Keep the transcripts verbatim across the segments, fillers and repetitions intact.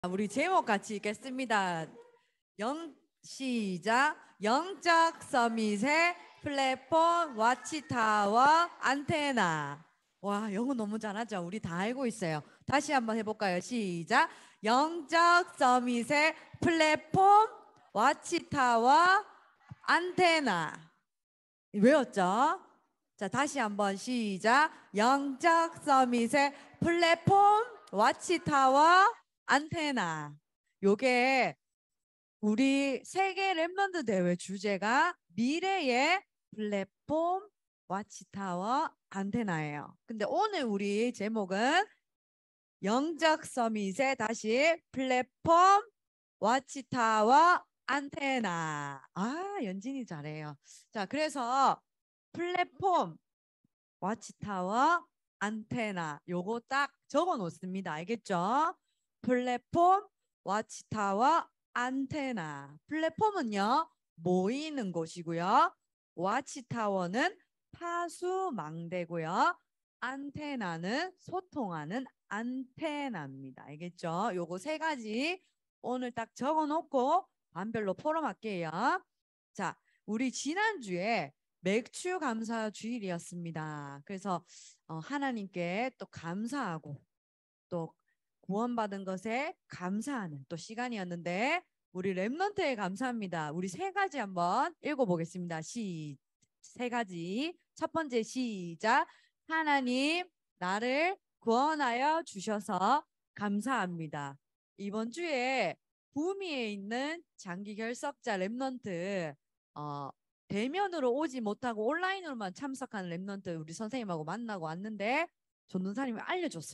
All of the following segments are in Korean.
우리 제목 같이 읽겠습니다. 영 시작. 영적 서밋의 플랫폼 와치타워 안테나. 와, 영어 너무 잘하죠? 우리 다 알고 있어요. 다시 한번 해볼까요? 시작. 영적 서밋의 플랫폼 와치타워 안테나. 외웠죠? 자, 다시 한번 시작. 영적 서밋의 플랫폼 와치타워 안테나. 요게 우리 세계 랩런드 대회 주제가 미래의 플랫폼 와치타워 안테나예요. 근데 오늘 우리 제목은 영적 서밋의 다시 플랫폼 와치타워 안테나. 아, 연진이 잘해요. 자, 그래서 플랫폼 와치타워 안테나 요거 딱 적어 놓습니다. 알겠죠? 플랫폼 와치타워 안테나. 플랫폼은요 모이는 곳이고요. 와치타워는 파수망대고요. 안테나는 소통하는 안테나입니다. 알겠죠? 요거 세 가지 오늘 딱 적어 놓고 반별로 포럼할게요. 자, 우리 지난주에 맥주 감사 주일이었습니다. 그래서 어, 하나님께 또 감사하고 또 구원받은 것에 감사하는 또 시간이었는데 우리 랩런트에 감사합니다. 우리 세 가지 한번 읽어보겠습니다. 시, 세 가지. 첫 번째 시작. 하나님 나를 구원하여 주셔서 감사합니다. 이번 주에 구미에 있는 장기 결석자 랩런트 어, 대면으로 오지 못하고 온라인으로만 참석하는 랩런트 우리 선생님하고 만나고 왔는데 전도사님이 알려줬어요.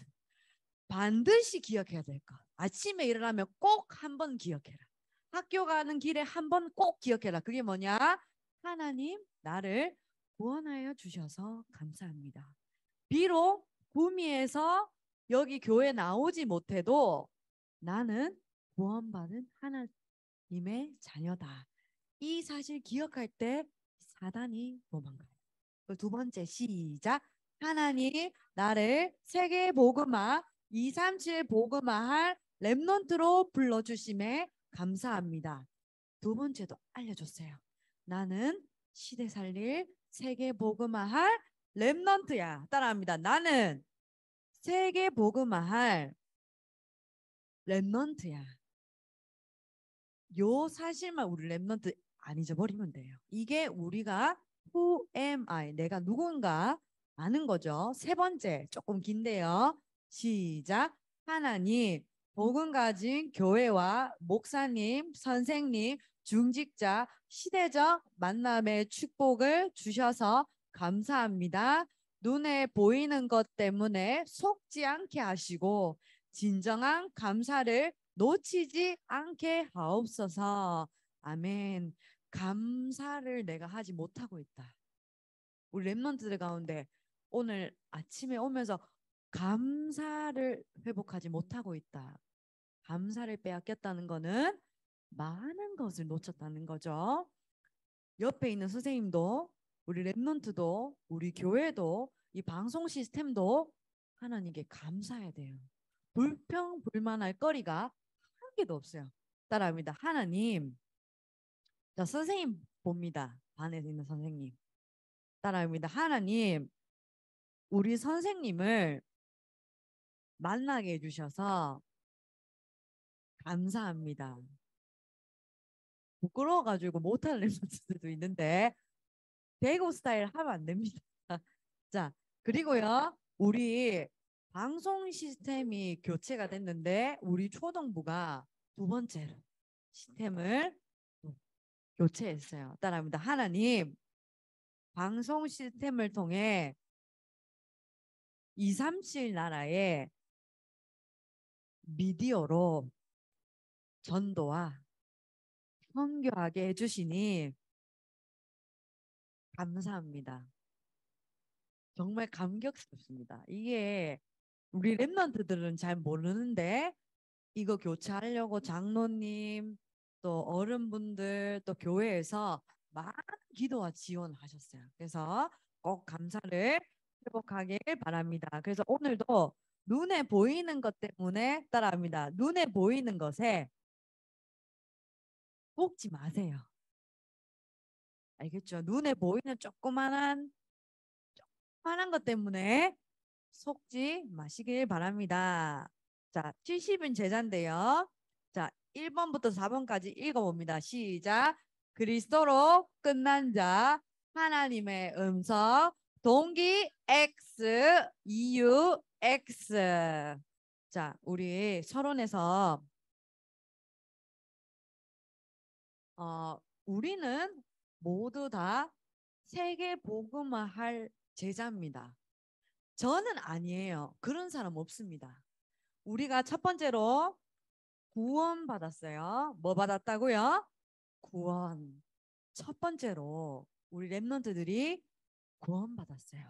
반드시 기억해야 될 것. 아침에 일어나면 꼭 한 번 기억해라. 학교 가는 길에 한 번 꼭 기억해라. 그게 뭐냐? 하나님 나를 구원하여 주셔서 감사합니다. 비록 구미에서 여기 교회 나오지 못해도 나는 구원받은 하나님의 자녀다. 이 사실 기억할 때 사단이 도망가요. 두 번째 시작. 하나님 나를 세계 복음화 이백삼십칠 복음화할 랩넌트로 불러주심에 감사합니다. 두 번째도 알려줬어요. 나는 시대 살릴 세계 복음화할 랩넌트야. 따라합니다. 나는 세계 복음화할 랩넌트야. 요 사실만 우리 랩넌트 안 잊어버리면 돼요. 이게 우리가 Who am I? 내가 누군가 아는 거죠. 세 번째 조금 긴데요. 시작. 하나님 복음 가진 교회와 목사님, 선생님, 중직자 시대적 만남의 축복을 주셔서 감사합니다. 눈에 보이는 것 때문에 속지 않게 하시고 진정한 감사를 놓치지 않게 하옵소서. 아멘. 감사를 내가 하지 못하고 있다. 우리 랩런트들 가운데 오늘 아침에 오면서 감사를 회복하지 못하고 있다. 감사를 빼앗겼다는 거는 많은 것을 놓쳤다는 거죠. 옆에 있는 선생님도 우리 랩런트도 우리 교회도 이 방송 시스템도 하나님께 감사해야 돼요. 불평 불만할 거리가 한 개도 없어요. 따라합니다. 하나님, 자 선생님 봅니다. 반에 있는 선생님. 따라합니다. 하나님, 우리 선생님을 만나게 해주셔서 감사합니다. 부끄러워가지고 못하는 랩런트들도 있는데 대구 스타일 하면 안 됩니다. 자, 그리고요, 우리 방송 시스템이 교체가 됐는데 우리 초등부가 두 번째로 시스템을 교체했어요. 따라합니다. 하나님, 방송 시스템을 통해 이백삼십칠 나라의 미디어로 전도와 선교하게 해주시니 감사합니다. 정말 감격스럽습니다. 이게 우리 랩런트들은 잘 모르는데 이거 교체하려고 장로님 또 어른분들 또 교회에서 많은 기도와 지원하셨어요. 그래서 꼭 감사를 회복하길 바랍니다. 그래서 오늘도 눈에 보이는 것 때문에 따라합니다. 눈에 보이는 것에 속지 마세요. 알겠죠? 눈에 보이는 조그만한 조그만한 것 때문에 속지 마시길 바랍니다. 자, 칠십 인 제자인데요. 자, 일 번부터 사 번까지 읽어봅니다. 시작. 그리스도로 끝난 자, 하나님의 음성, 동기 X, 이유 X. 자, 우리 서론에서 어, 우리는 모두 다 세계 복음화 할 제자입니다. 저는 아니에요. 그런 사람 없습니다. 우리가 첫 번째로 구원 받았어요. 뭐 받았다고요? 구원. 첫 번째로 우리 랩런트들이 구원 받았어요.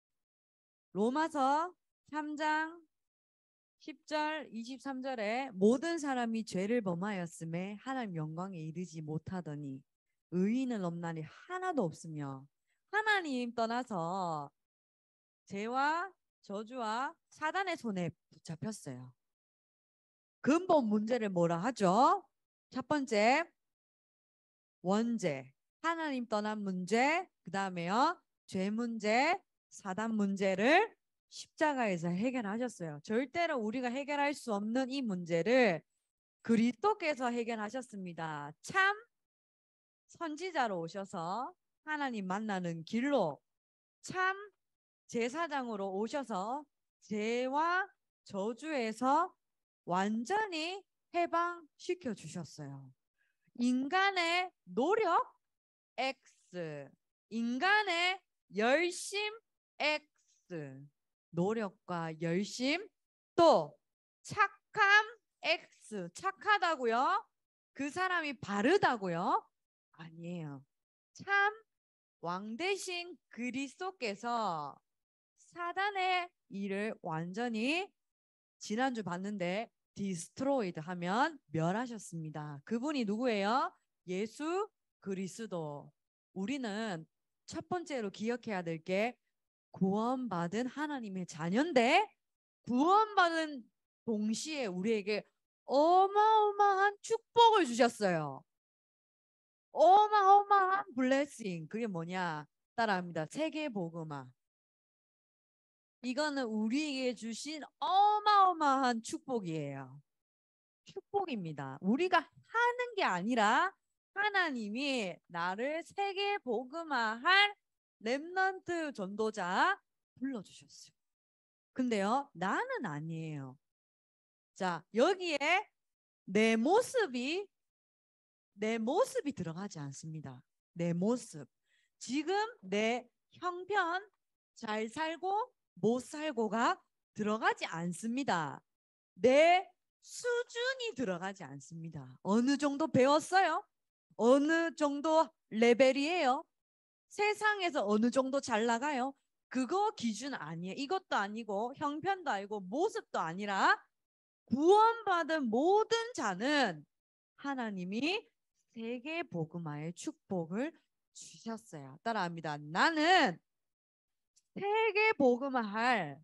로마서 삼 장 십 절 이십삼 절에 모든 사람이 죄를 범하였음에 하나님 영광에 이르지 못하더니 의인은 없나니 하나도 없으며 하나님 떠나서 죄와 저주와 사단의 손에 붙잡혔어요. 근본 문제를 뭐라 하죠? 첫 번째, 원죄, 하나님 떠난 문제, 그 다음에요, 죄 문제, 사단 문제를 십자가에서 해결하셨어요. 절대로 우리가 해결할 수 없는 이 문제를 그리스도께서 해결하셨습니다. 참 선지자로 오셔서 하나님 만나는 길로 참 제사장으로 오셔서 죄와 저주에서 완전히 해방시켜 주셨어요. 인간의 노력 X, 인간의 열심 X, 노력과 열심, 또 착함 X, 착하다고요? 그 사람이 바르다고요? 아니에요. 참 왕 대신 그리스도께서 사단의 일을 완전히 지난주 봤는데 디스트로이드 하면 멸하셨습니다. 그분이 누구예요? 예수 그리스도. 우리는 첫 번째로 기억해야 될 게 구원받은 하나님의 자녀인데 구원받은 동시에 우리에게 어마어마한 축복을 주셨어요. 어마어마한 블레싱. 그게 뭐냐? 따라합니다. 세계복음화. 이거는 우리에게 주신 어마어마한 축복이에요. 축복입니다. 우리가 하는 게 아니라 하나님이 나를 세계 복음화할 렘넌트 전도자 불러주셨어요. 근데요, 나는 아니에요. 자, 여기에 내 모습이 내 모습이 들어가지 않습니다. 내 모습. 지금 내 형편 잘 살고 못 살고가 들어가지 않습니다. 내 수준이 들어가지 않습니다. 어느 정도 배웠어요? 어느 정도 레벨이에요? 세상에서 어느 정도 잘 나가요? 그거 기준 아니에요. 이것도 아니고 형편도 아니고 모습도 아니라 구원받은 모든 자는 하나님이 세계 복음화의 축복을 주셨어요. 따라합니다. 나는 세계 복음화할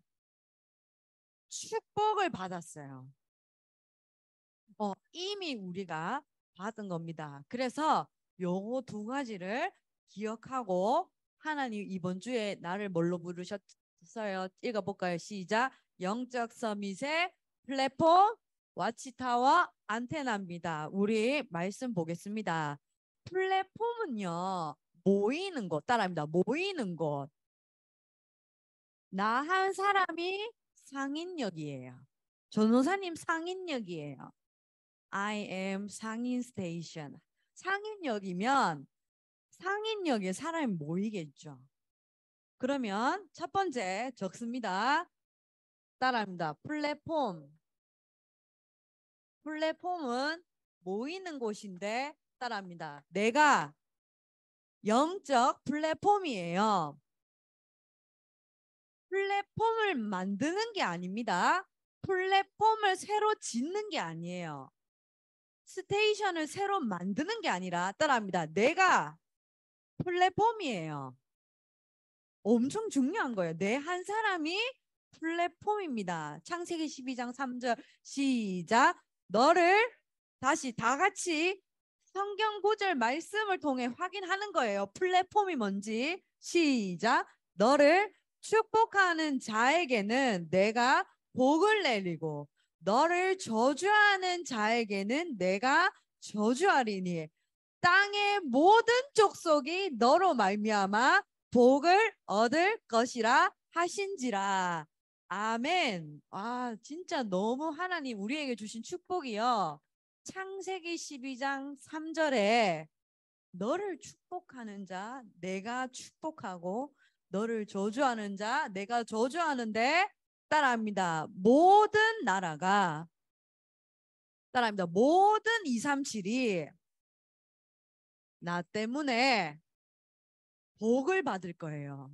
축복을 받았어요. 어, 이미 우리가 받은 겁니다. 그래서 요거 두 가지를 기억하고 하나님 이번 주에 나를 뭘로 부르셨어요? 읽어볼까요? 시작. 영적 서밋의 플랫폼, 와치타워, 안테나입니다. 우리 말씀 보겠습니다. 플랫폼은요. 모이는 곳 따라합니다. 모이는 곳. 나 한 사람이 상인역이에요. 전도사님 상인역이에요. I am 상인 스테이션. 상인역이면 상인역에 사람이 모이겠죠. 그러면 첫 번째 적습니다. 따라합니다. 플랫폼. 플랫폼은 모이는 곳인데 따라합니다. 내가 영적 플랫폼이에요. 플랫폼을 만드는 게 아닙니다. 플랫폼을 새로 짓는 게 아니에요. 스테이션을 새로 만드는 게 아니라 따라합니다. 내가 플랫폼이에요. 엄청 중요한 거예요. 내 한 사람이 플랫폼입니다. 창세기 십이 장 삼 절 시작. 너를 다시 다 같이 성경 구절 말씀을 통해 확인하는 거예요. 플랫폼이 뭔지. 시작. 너를 축복하는 자에게는 내가 복을 내리고 너를 저주하는 자에게는 내가 저주하리니 땅의 모든 족속이 너로 말미암아 복을 얻을 것이라 하신지라. 아멘. 아, 진짜 너무 하나님 우리에게 주신 축복이요. 창세기 십이 장 삼 절에 너를 축복하는 자 내가 축복하고 너를 저주하는 자 내가 저주하는데 따라합니다. 모든 나라가 따라합니다. 모든 이백삼십칠이 나 때문에 복을 받을 거예요.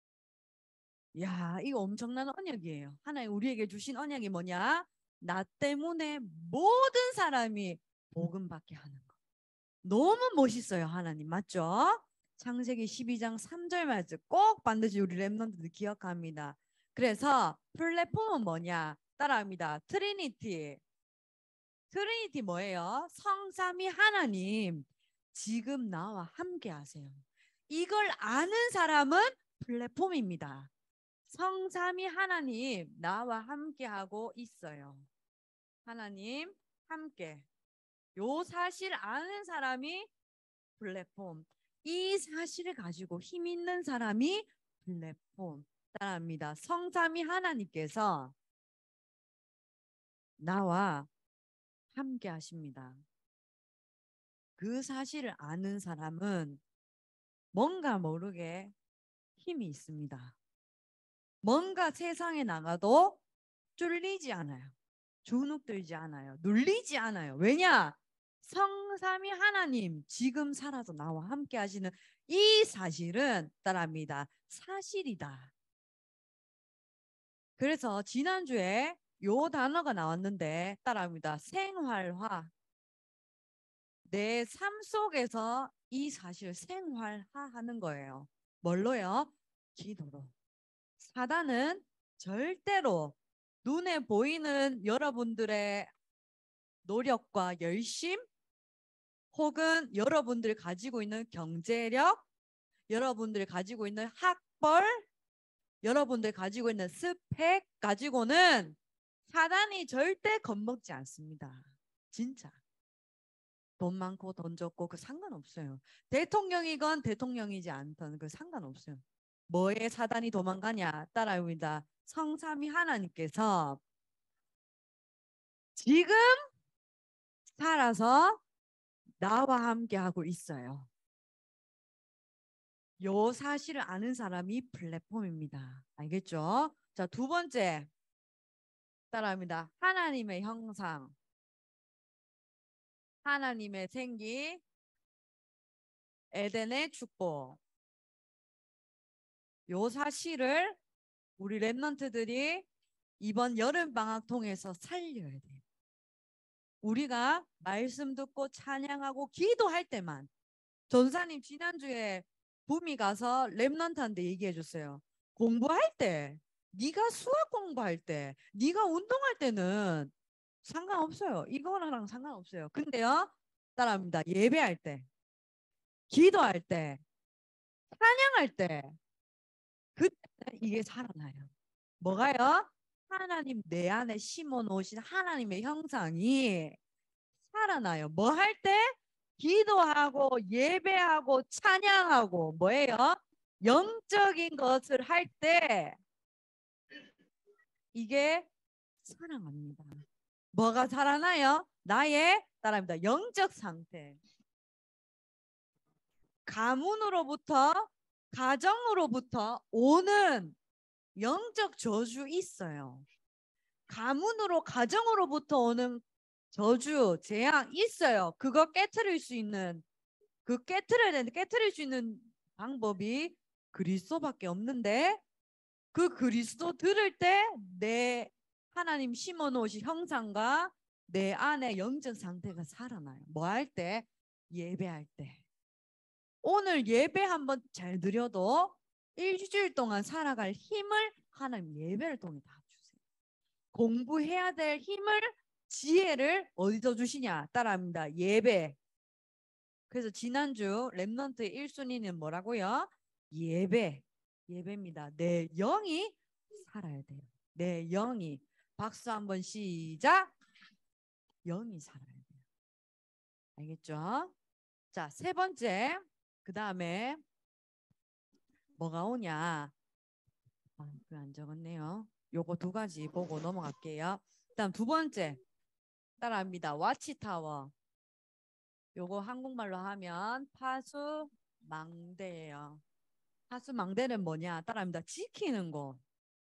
야, 이거 엄청난 언약이에요. 하나님 우리에게 주신 언약이 뭐냐? 나 때문에 모든 사람이 복음 받게 하는 거. 너무 멋있어요, 하나님. 맞죠? 창세기 십이 장 삼 절 말씀 꼭 반드시 우리 랩런트들 기억합니다. 그래서 플랫폼은 뭐냐? 따라합니다. 트리니티. 트리니티 뭐예요? 성삼위 하나님 지금 나와 함께 하세요. 이걸 아는 사람은 플랫폼입니다. 성삼위 하나님 나와 함께 하고 있어요. 하나님 함께. 요 사실 아는 사람이 플랫폼. 이 사실을 가지고 힘 있는 사람이 플랫폼. 따라합니다. 성삼위 하나님께서 나와 함께 하십니다. 그 사실을 아는 사람은 뭔가 모르게 힘이 있습니다. 뭔가 세상에 나가도 쫄리지 않아요. 주눅들지 않아요. 눌리지 않아요. 왜냐? 성삼위 하나님 지금 살아서 나와 함께 하시는 이 사실은 따라합니다. 사실이다. 그래서 지난주에 요 단어가 나왔는데 따라합니다. 생활화. 내 삶 속에서 이 사실을 생활화하는 거예요. 뭘로요? 기도로. 사단은 절대로 눈에 보이는 여러분들의 노력과 열심 혹은 여러분들이 가지고 있는 경제력, 여러분들이 가지고 있는 학벌, 여러분들이 가지고 있는 스펙 가지고는 사단이 절대 겁먹지 않습니다. 진짜. 돈 많고 돈 적고 그 상관없어요. 대통령이건 대통령이지 않던 그 상관없어요. 뭐에 사단이 도망가냐? 따라옵니다. 성삼위 하나님께서 지금 살아서 나와 함께 하고 있어요. 요 사실을 아는 사람이 플랫폼입니다. 알겠죠? 자, 두 번째 따라합니다. 하나님의 형상, 하나님의 생기, 에덴의 축복. 요 사실을 우리 랩런트들이 이번 여름방학 통해서 살려야 돼요. 우리가 말씀 듣고 찬양하고 기도할 때만. 전사님 지난주에 붐이 가서 랩런트한테 얘기해 줬어요. 공부할 때, 네가 수학 공부할 때, 네가 운동할 때는 상관없어요. 이거랑 상관없어요. 근데요, 따라합니다. 예배할 때, 기도할 때, 찬양할 때, 그때 이게 살아나요. 뭐가요? 하나님 내 안에 심어 놓으신 하나님의 형상이 살아나요. 뭐 할 때? 기도하고 예배하고 찬양하고 뭐예요? 영적인 것을 할 때 이게 살아납니다. 뭐가 살아나요? 나의 따라합니다. 영적 상태. 가문으로부터 가정으로부터 오는 영적 저주 있어요. 가문으로 가정으로부터 오는 저주, 재앙 있어요. 그거 깨트릴 수 있는 그 깨트려야 되는데 깨트릴 수 있는 방법이 그리스도밖에 없는데 그 그리스도 들을 때 내 하나님 심어 놓으신 형상과 내 안의 영적 상태가 살아나요. 뭐 할 때? 예배할 때. 오늘 예배 한번 잘 드려도 일주일 동안 살아갈 힘을 하나님 예배를 통해 다 주세요. 공부해야 될 힘을, 지혜를 어디서 주시냐? 따라합니다. 예배. 그래서 지난주 랩넌트의 일 순위는 뭐라고요? 예배. 예배입니다. 내 영이 살아야 돼요. 내 영이. 박수 한번 시작. 영이 살아야 돼요. 알겠죠? 자, 세 번째. 그 다음에 뭐가 오냐? 아, 그안 적었네요. 요거 두 가지 보고 넘어갈게요. 일단 두 번째. 따라합니다. 와치타워. 요거 한국말로 하면 파수망대예요. 파수망대는 뭐냐? 따라합니다. 지키는 거.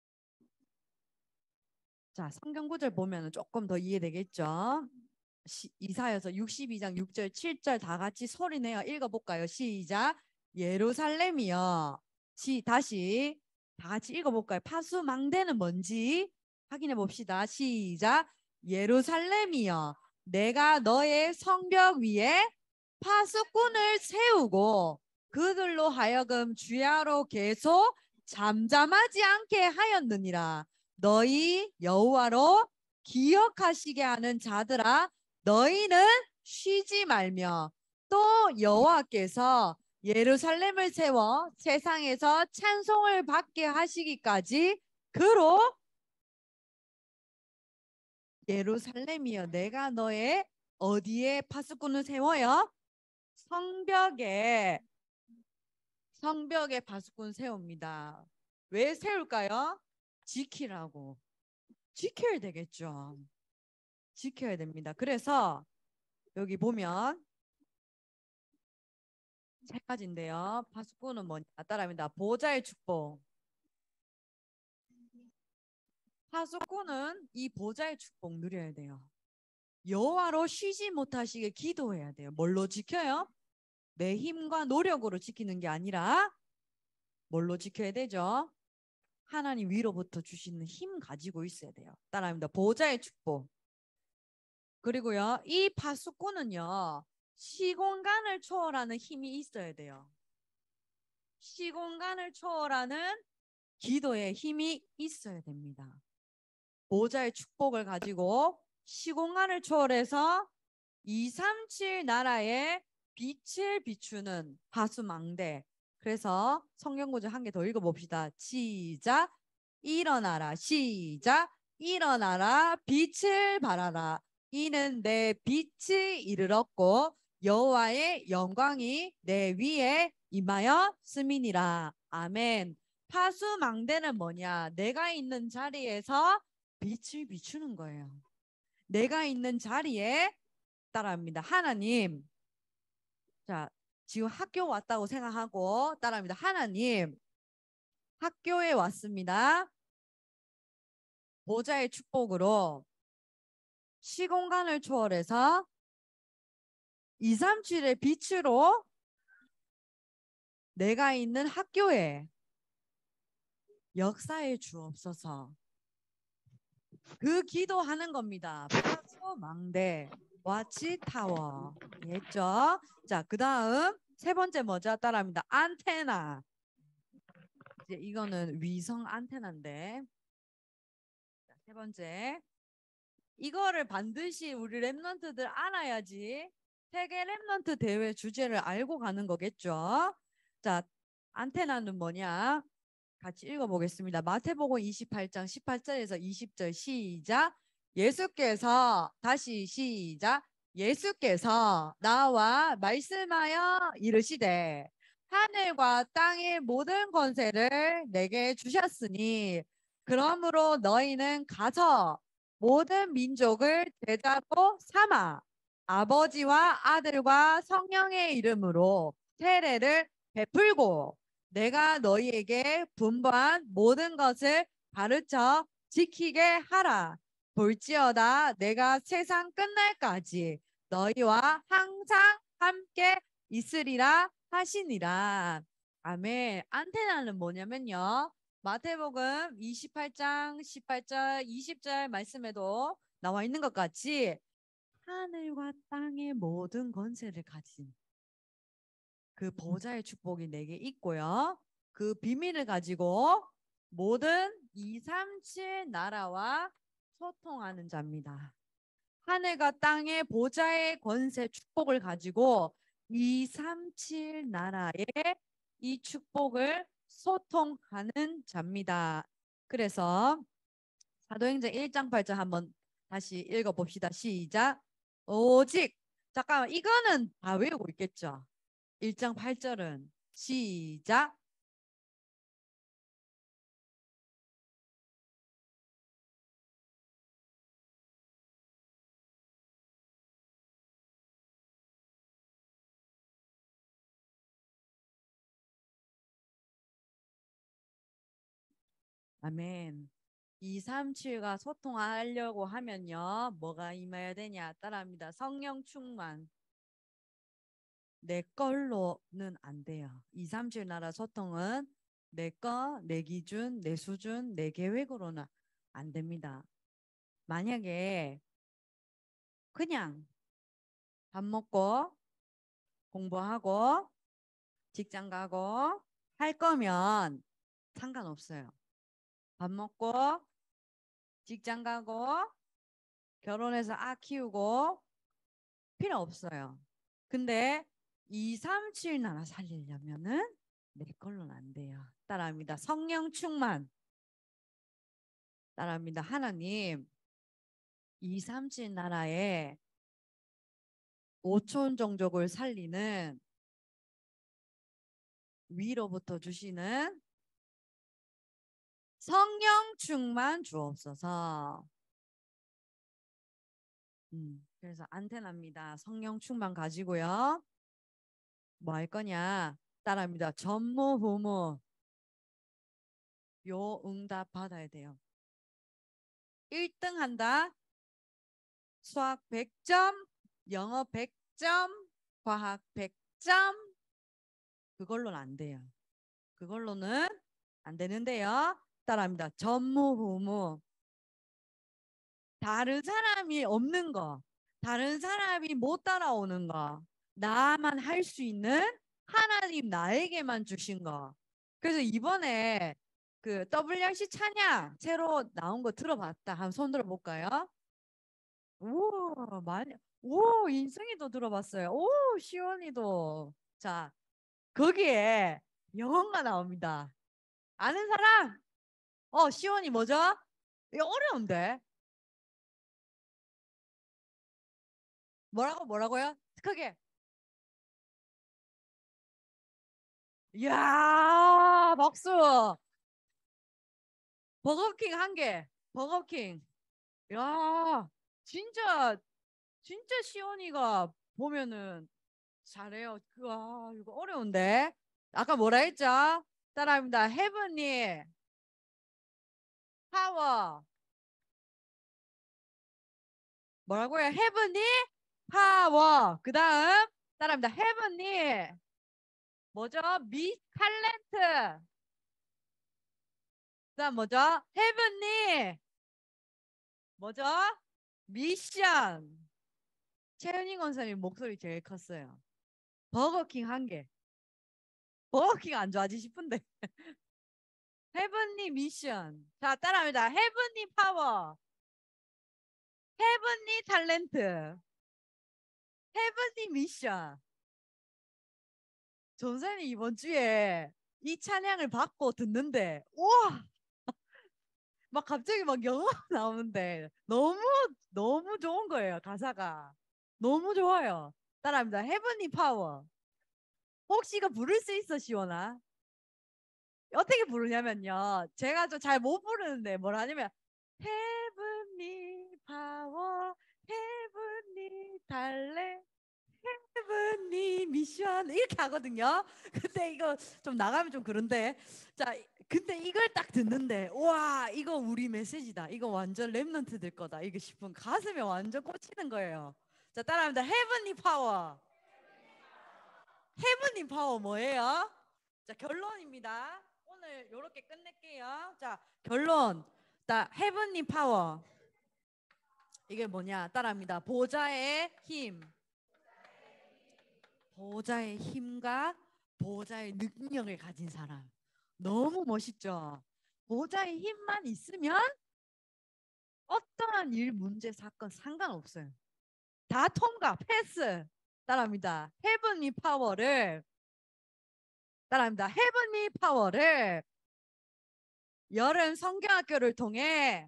자, 성경 구절 보면 조금 더 이해되겠죠? 시, 이사야서 육십이 장 육 절 칠 절 다 같이 소리내어 읽어볼까요? 시작. 예루살렘이여. 시, 다시 다 같이 읽어볼까요? 파수망대는 뭔지 확인해 봅시다. 시작. 예루살렘이여. 내가 너의 성벽 위에 파수꾼을 세우고 그들로 하여금 주야로 계속 잠잠하지 않게 하였느니라. 너희 여호와로 기억하시게 하는 자들아, 너희는 쉬지 말며 또 여호와께서 예루살렘을 세워 세상에서 찬송을 받게 하시기까지 그로 예루살렘이여 내가 너의 어디에 파수꾼을 세워요? 성벽에. 성벽에 파수꾼 세웁니다. 왜 세울까요? 지키라고. 지켜야 되겠죠. 지켜야 됩니다. 그래서 여기 보면 세 가지인데요. 파수꾼은 뭐냐? 따라합니다. 보좌의 축복. 파수꾼은 이 보좌의 축복 누려야 돼요. 여호와로 쉬지 못하시게 기도해야 돼요. 뭘로 지켜요? 내 힘과 노력으로 지키는 게 아니라 뭘로 지켜야 되죠? 하나님 위로부터 주시는 힘 가지고 있어야 돼요. 따라합니다. 보좌의 축복. 그리고요, 이 파수꾼은요, 시공간을 초월하는 힘이 있어야 돼요. 시공간을 초월하는 기도에 힘이 있어야 됩니다. 보좌의 축복을 가지고 시공간을 초월해서 이백삼십칠 나라에 빛을 비추는 파수망대. 그래서 성경구절 한 개 더 읽어봅시다. 시작. 일어나라. 시작. 일어나라. 빛을 발하라. 이는 내 빛이 이르렀고 여호와의 영광이 내 위에 임하였음이니라. 아멘. 파수망대는 뭐냐? 내가 있는 자리에서 빛을 비추는 거예요. 내가 있는 자리에 따라합니다. 하나님. 자, 지금 학교 왔다고 생각하고 따라합니다. 하나님, 학교에 왔습니다. 보좌의 축복으로 시공간을 초월해서 이백삼십칠의 빛으로 내가 있는 학교에 역사에 주옵소서. 그 기도하는 겁니다. 파수망대, 와치타워. 했죠? 자, 그 다음 세 번째 뭐죠? 따라합니다. 안테나. 이제 이거는 위성 안테나인데. 자, 세 번째. 이거를 반드시 우리 랩런트들 알아야지 세계 랩런트 대회 주제를 알고 가는 거겠죠. 자, 안테나는 뭐냐? 같이 읽어보겠습니다. 마태복음 이십팔 장 십팔 절에서 이십 절 시작. 예수께서 다시 시작. 예수께서 나와 말씀하여 이르시되 하늘과 땅의 모든 권세를 내게 주셨으니 그러므로 너희는 가서 모든 민족을 제자로 삼아 아버지와 아들과 성령의 이름으로 세례를 베풀고 내가 너희에게 분부한 모든 것을 가르쳐 지키게 하라. 볼지어다 내가 세상 끝날까지 너희와 항상 함께 있으리라 하시니라. 아멘. 안테나는 뭐냐면요. 마태복음 이십팔 장 십팔 절 이십 절 말씀에도 나와 있는 것 같이 하늘과 땅의 모든 권세를 가진 그 보좌의 축복이 내게 있고요. 그 비밀을 가지고 모든 이삼칠 나라와 소통하는 자입니다. 하늘과 땅의 보좌의 권세 축복을 가지고 이삼칠 나라에 이 축복을 소통하는 자입니다. 그래서 사도행전 일 장 팔 절 한번 다시 읽어봅시다. 시작. 오직 잠깐만 이거는 다 외우고 있겠죠. 일 장 팔 절은 시작. 아멘. 이삼칠과 소통하려고 하면요. 뭐가 임해야 되냐? 따라합니다. 성령 충만. 내 걸로는 안 돼요. 이삼칠 나라 소통은 내 거, 내 기준, 내 수준, 내 계획으로는 안 됩니다. 만약에 그냥 밥 먹고 공부하고 직장 가고 할 거면 상관없어요. 밥 먹고 직장 가고 결혼해서 아 키우고 필요 없어요. 근데 이삼칠 나라 살리려면은 내 걸로는 안 돼요. 따라합니다. 성령 충만. 따라합니다. 하나님 이삼칠 나라에 오촌 종족을 살리는 위로부터 주시는 성령 충만 주옵소서. 음, 그래서 안테나입니다. 성령 충만 가지고요. 뭐 할 거냐? 따라합니다. 전무후무 요 응답 받아야 돼요. 일 등 한다. 수학 백 점, 영어 백 점, 과학 백 점. 그걸로는 안 돼요. 그걸로는 안 되는데요. 따라합니다. 전무후무. 다른 사람이 없는 거, 다른 사람이 못 따라오는 거, 나만 할 수 있는 하나님 나에게만 주신 거. 그래서 이번에 그 더블유알씨 찬양 새로 나온 거 들어봤다. 한번 손 들어볼까요? 오, 많이, 오, 인성이도 들어봤어요. 오, 시원이도. 자, 거기에 영어가 나옵니다. 아는 사람? 어, 시원이 뭐죠? 이거 어려운데. 뭐라고 뭐라고요? 크게. 이야, 박수. 버거킹 한 개. 버거킹. 야, 진짜 진짜 시원이가 보면은 잘해요. 그, 아, 이거 어려운데. 아까 뭐라 했죠? 따라합니다. 헤븐리 파워. 뭐라고요? 헤븐리 파워. 그 다음 따라합니다. 헤븐리 뭐죠? 미 탤런트. 그 다음 뭐죠? 헤븐리 뭐죠? 미션. 최은희 권사님 목소리 제일 컸어요. 버거킹 한 개. 버거킹 안 좋아하지 싶은데. 헤븐리 미션. 자, 따라합니다. 헤븐리 파워. 헤븐리 탤런트. 헤븐리 미션. 전사님 이번 주에 이 찬양을 받고 듣는데 우와 막 갑자기 막 영어 나오는데 너무 너무 좋은 거예요. 가사가 너무 좋아요. 따라합니다. 헤븐리 파워. 혹시 이거 부를 수 있어 시원아? 어떻게 부르냐면요. 제가 좀 잘 못 부르는데 뭐라 하냐면 Heavenly Power, Heavenly Talent, Heavenly Mission 이렇게 하거든요. 근데 이거 좀 나가면 좀 그런데 자 근데 이걸 딱 듣는데 와 이거 우리 메시지다. 이거 완전 랩런트들 거다. 이거 싶은 가슴에 완전 꽂히는 거예요. 자 따라합니다. Heavenly Power. Heavenly Power 뭐예요? 자 결론입니다. 오늘 이렇게 끝낼게요. 자 결론. 자 헤븐리 파워 이게 뭐냐 따라합니다. 보좌의 힘. 보좌의 힘과 보좌의 능력을 가진 사람. 너무 멋있죠. 보좌의 힘만 있으면 어떠한 일, 문제, 사건 상관없어요. 다 통과, 패스. 따라합니다. 헤븐리 파워를 따라합니다. 헤븐리 파워를 여름 성경학교를 통해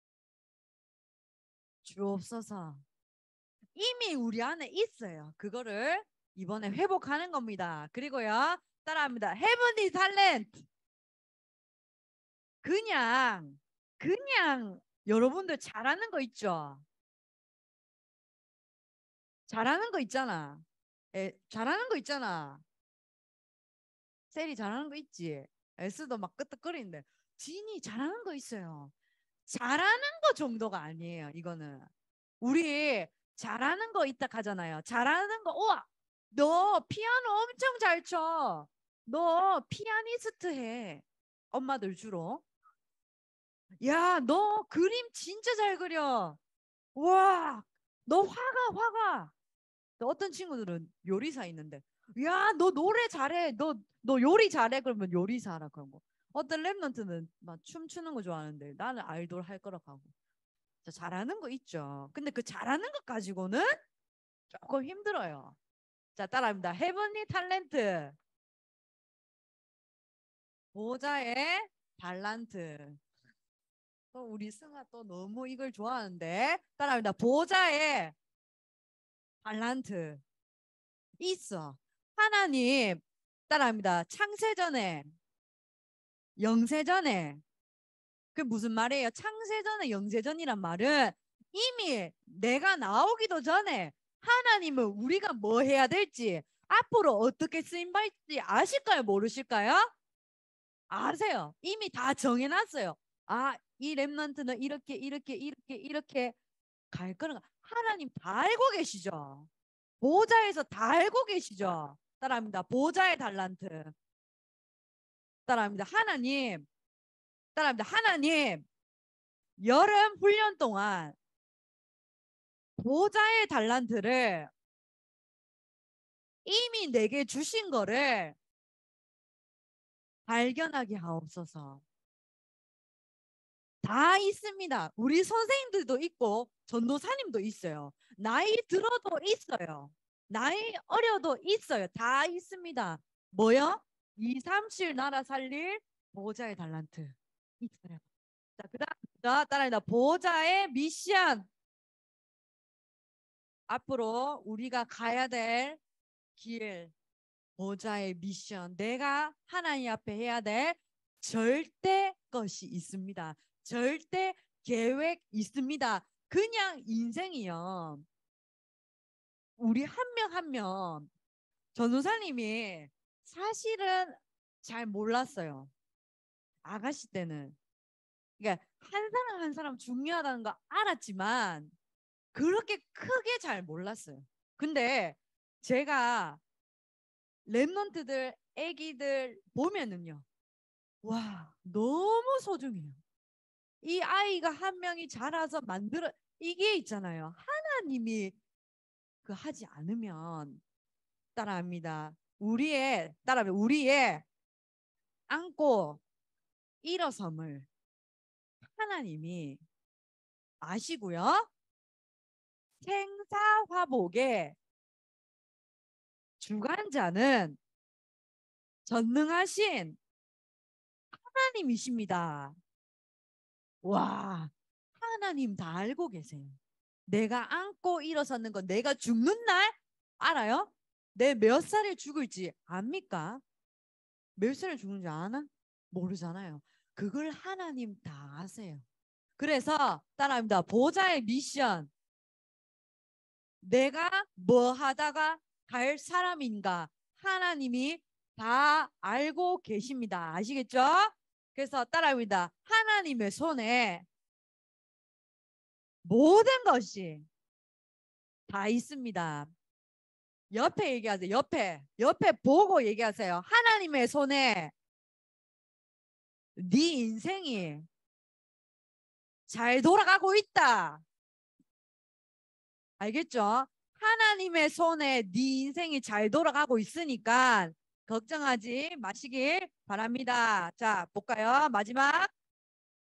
주옵소서. 이미 우리 안에 있어요. 그거를 이번에 회복하는 겁니다. 그리고요. 따라합니다. 헤븐리 탤런트. 그냥 그냥 여러분들 잘하는 거 있죠? 잘하는 거 있잖아. 에, 잘하는 거 있잖아. 셀이 잘하는 거 있지. 에스도 막 끄떡거리는데 진이 잘하는 거 있어요. 잘하는 거 정도가 아니에요. 이거는 우리 잘하는 거 있다 하잖아요. 잘하는 거, 우와, 너 피아노 엄청 잘 쳐. 너 피아니스트 해. 엄마들 주로. 야, 너 그림 진짜 잘 그려. 와, 너 화가 화가. 또 어떤 친구들은 요리사 있는데, 야, 너 노래 잘해. 너, 너 요리 잘해. 그러면 요리사라 그런 거. 어떤 랩런트는 막 춤추는 거 좋아하는데 나는 아이돌 할 거라고 하고. 자, 잘하는 거 있죠. 근데 그 잘하는 것 가지고는 조금 힘들어요. 자, 따라합니다. 헤븐리 탤런트. 보자의 달란트. 또 우리 승아 또 너무 이걸 좋아하는데 따라합니다. 보자의 달란트 있어. 하나님 따라합니다. 창세전에 영세전에 그 무슨 말이에요? 창세전에 영세전이란 말은 이미 내가 나오기도 전에 하나님은 우리가 뭐 해야 될지 앞으로 어떻게 쓰임받을지 아실까요? 모르실까요? 아세요. 이미 다 정해놨어요. 아, 이 랩런트는 이렇게 이렇게 이렇게 이렇게 갈 거는 거. 하나님 다 알고 계시죠. 보좌에서 다 알고 계시죠. 따라합니다. 보좌의 달란트. 따라합니다. 하나님. 따라합니다. 하나님. 여름 훈련 동안 보좌의 달란트를 이미 내게 주신 거를 발견하게 하옵소서. 다 있습니다. 우리 선생님들도 있고 전도사님도 있어요. 나이 들어도 있어요. 나이 어려도 있어요. 다 있습니다. 뭐요? 이삼칠 나라 살릴 보호자의 달란트 있어요. 자, 그다음 따라합니다. 보호자의 미션. 앞으로 우리가 가야 될 길, 보호자의 미션. 내가 하나님 앞에 해야 될 절대 것이 있습니다. 절대 계획 있습니다. 그냥 인생이요. 우리 한 명 한 명 전도사님이 사실은 잘 몰랐어요. 아가씨 때는. 그러니까 한 사람 한 사람 중요하다는 거 알았지만 그렇게 크게 잘 몰랐어요. 근데 제가 랩런트들, 애기들 보면은요. 와, 너무 소중해요. 이 아이가 한 명이 자라서 만들어 이게 있잖아요. 하나님이 그 하지 않으면 따라합니다. 우리의 따라합니다. 우리의 안고 일어섬을 하나님이 아시고요. 생사화복의 주관자는 전능하신 하나님이십니다. 와, 하나님 다 알고 계세요. 내가 안고 일어서는 건 내가 죽는 날 알아요? 내 몇 살에 죽을지 압니까? 몇 살에 죽는지 아나? 모르잖아요. 그걸 하나님 다 아세요. 그래서 따라합니다. 보좌의 미션. 내가 뭐 하다가 갈 사람인가 하나님이 다 알고 계십니다. 아시겠죠? 그래서 따라합니다. 하나님의 손에 모든 것이 다 있습니다. 옆에 얘기하세요. 옆에. 옆에 보고 얘기하세요. 하나님의 손에 네 인생이 잘 돌아가고 있다. 알겠죠? 하나님의 손에 네 인생이 잘 돌아가고 있으니까 걱정하지 마시길 바랍니다. 자, 볼까요? 마지막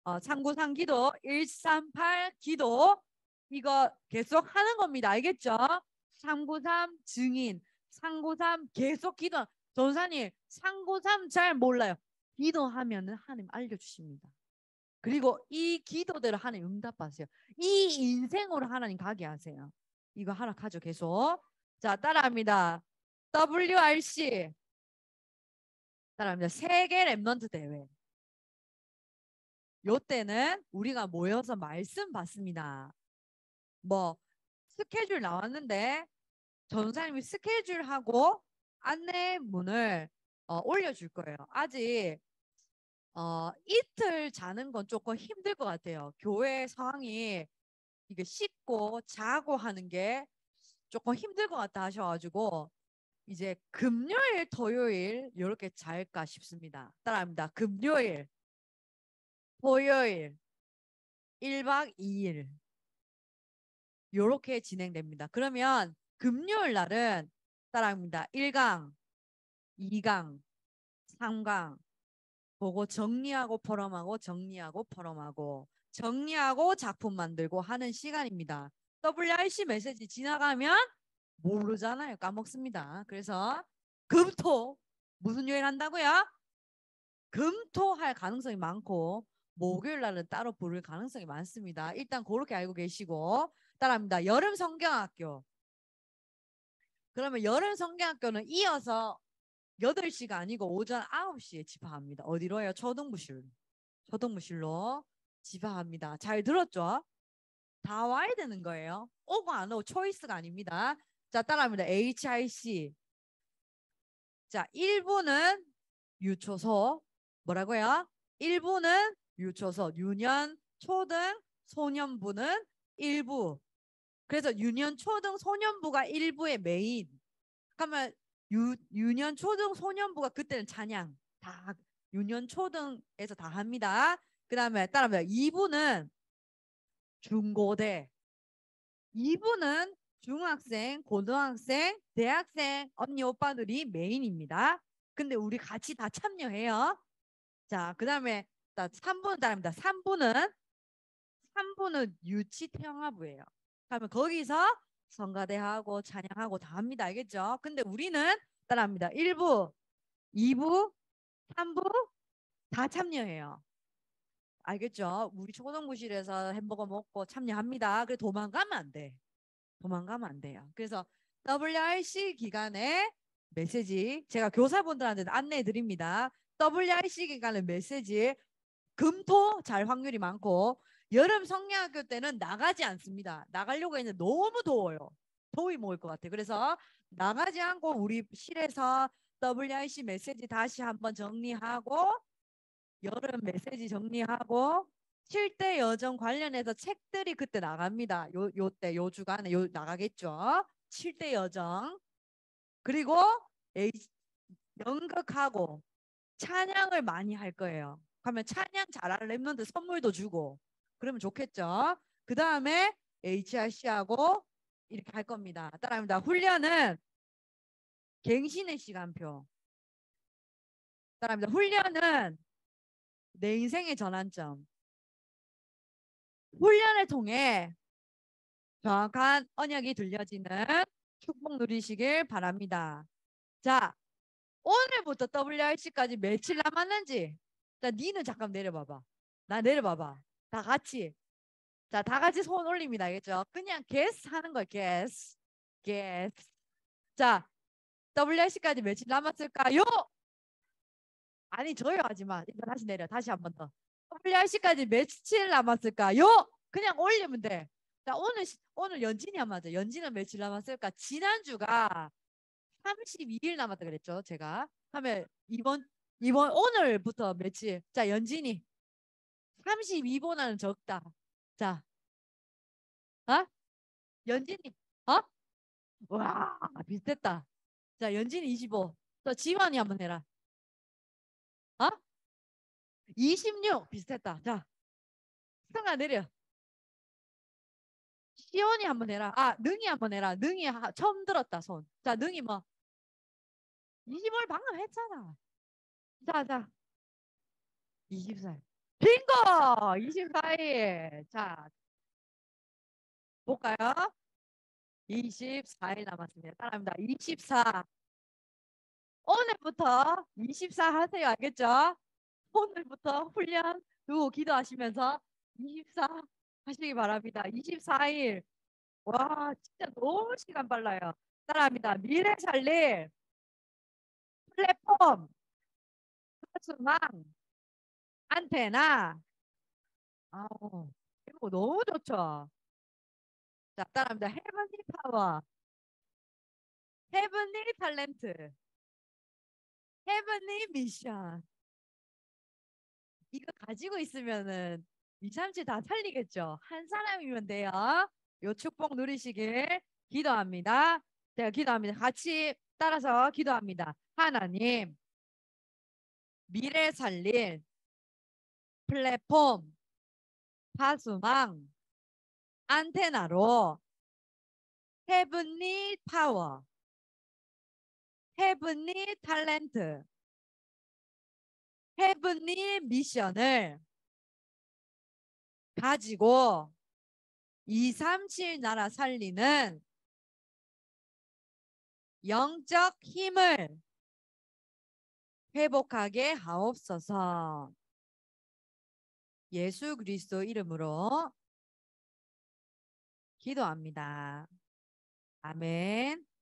어, 삼구삼 기도, 일삼팔 기도 이거 계속 하는 겁니다. 알겠죠? 삼구삼 증인, 삼구삼 계속 기도. 전사님, 삼구삼 잘 몰라요. 기도하면은 하나님 알려주십니다. 그리고 이 기도대로 하나님 응답하세요. 이 인생으로 하나님 가게 하세요. 이거 하나 가죠 계속. 자, 따라합니다. 더블유알씨 따라합니다. 세계 랩넌트 대회. 요때는 우리가 모여서 말씀 받습니다. 뭐 스케줄 나왔는데 전사님이 스케줄하고 안내문을 어, 올려줄 거예요. 아직 어, 이틀 자는 건 조금 힘들 것 같아요. 교회 상황이 이게 씻고 자고 하는 게 조금 힘들 것 같다 하셔가지고 이제 금요일, 토요일 이렇게 잘까 싶습니다. 따라합니다. 금요일, 토요일, 일 박 이 일 이렇게 진행됩니다. 그러면 금요일 날은 따라합니다. 일 강, 이 강, 삼 강 보고 정리하고 포럼하고 정리하고 포럼하고 정리하고 작품 만들고 하는 시간입니다. 더블유알씨 메시지 지나가면 모르잖아요. 까먹습니다. 그래서 금토 무슨 요일 한다고요? 금토 할 가능성이 많고 목요일 날은 따로 부를 가능성이 많습니다. 일단 그렇게 알고 계시고 따라합니다. 여름 성경학교. 그러면 여름 성경학교는 이어서 여덟 시가 아니고 오전 아홉 시에 집합합니다. 어디로 해요? 초등부실. 초등부실로 집합합니다. 잘 들었죠? 다 와야 되는 거예요. 오고 안 오고 초이스가 아닙니다. 자, 따라합니다. 에이치아이씨. 자, 일 부는 유초소. 뭐라고요? 일 부는 유초소. 유년, 초등, 소년부는 일 부. 그래서 유년, 초등, 소년부가 일 부의 메인. 그러면 유, 유년, 초등, 소년부가 그때는 찬양 다 유년, 초등에서 다 합니다. 그 다음에 따라합니다. 이 부는 중고대. 이 부는 중학생, 고등학생, 대학생, 언니, 오빠들이 메인입니다. 근데 우리 같이 다 참여해요. 자, 그 다음에 삼 부는 따라합니다. 삼 부는 삼 부는 유치평화부예요. 그러면 거기서 성가대하고 찬양하고 다 합니다. 알겠죠? 근데 우리는 따라합니다. 일 부, 이 부, 삼 부 다 참여해요. 알겠죠? 우리 초등부실에서 햄버거 먹고 참여합니다. 그래 도망가면 안 돼. 도망가면 안 돼요. 그래서 더블유알씨 기간에 메시지 제가 교사분들한테 안내해 드립니다. 더블유알씨 기간에 메시지 금토 잘 확률이 많고 여름 성경학교 때는 나가지 않습니다. 나가려고 했는데 너무 더워요. 더위 먹을 것 같아요. 그래서 나가지 않고 우리 실에서 더블유알씨 메시지 다시 한번 정리하고 여름 메시지 정리하고 칠 대 여정 관련해서 책들이 그때 나갑니다. 요, 요 때, 요 주간에 요 나가겠죠. 칠 대 여정. 그리고 연극하고 찬양을 많이 할 거예요. 그러면 찬양 잘하는 랩런트 선물도 주고 그러면 좋겠죠. 그 다음에 에이치알씨하고 이렇게 할 겁니다. 따라합니다. 훈련은 갱신의 시간표. 따라합니다. 훈련은 내 인생의 전환점. 훈련을 통해 정확한 언약이 들려지는 축복 누리시길 바랍니다. 자, 오늘부터 더블유알씨까지 며칠 남았는지 자, 니는 잠깐 내려봐봐. 나 내려봐봐. 다 같이. 자, 다 같이 손 올립니다. 알겠죠? 그냥 guess 하는 거예요. guess. guess. 자, 더블유알씨까지 며칠 남았을까요? 아니, 저요 하지 마. 이거 다시 내려. 다시 한 번 더. 더블유알씨까지 며칠 남았을까요? 그냥 올리면 돼. 자, 오늘, 오늘 연진이 한 맞아. 연진은 며칠 남았을까? 지난주가 삼십이 일 남았다 그랬죠. 제가. 하면 이번, 이번, 오늘부터 며칠. 자, 연진이. 삼십이 보다는 적다. 자, 어? 연진이, 어? 와, 비슷했다. 자, 연진이 이십오. 또 지원이 한번 해라. 어? 이십육. 비슷했다. 자, 승아 내려. 시원이 한번 해라. 아, 능이 한번 해라. 능이 하, 처음 들었다, 손. 자, 능이 뭐. 이십오를 방금 했잖아. 자, 자. 이십 살. 빙고! 이십사 일. 자, 볼까요? 이십사 일 남았습니다. 따라합니다. 이십사. 오늘부터 이십사 하세요. 알겠죠? 오늘부터 훈련 두고 기도하시면서 이십사 하시기 바랍니다. 이십사 일. 와, 진짜 너무 시간 빨라요. 따라합니다. 미래 살릴 플랫폼, 플랫망, 안테나. 아우, 이거 너무 좋죠. 자, 따라합니다. 헤븐리 파워, 헤븐리 탤런트, 헤븐리 미션. 이거 가지고 있으면은 이삼칠 다 살리겠죠. 한 사람이면 돼요. 요 축복 누리시길 기도합니다. 제가 기도합니다. 같이 따라서 기도합니다. 하나님, 미래 살릴 플랫폼, 파수망, 안테나로 헤븐리 파워, 헤븐리 탤런트, 헤븐리 미션을 가지고 이삼칠 나라 살리는 영적 힘을 회복하게 하옵소서. 예수 그리스도 이름으로 기도합니다. 아멘.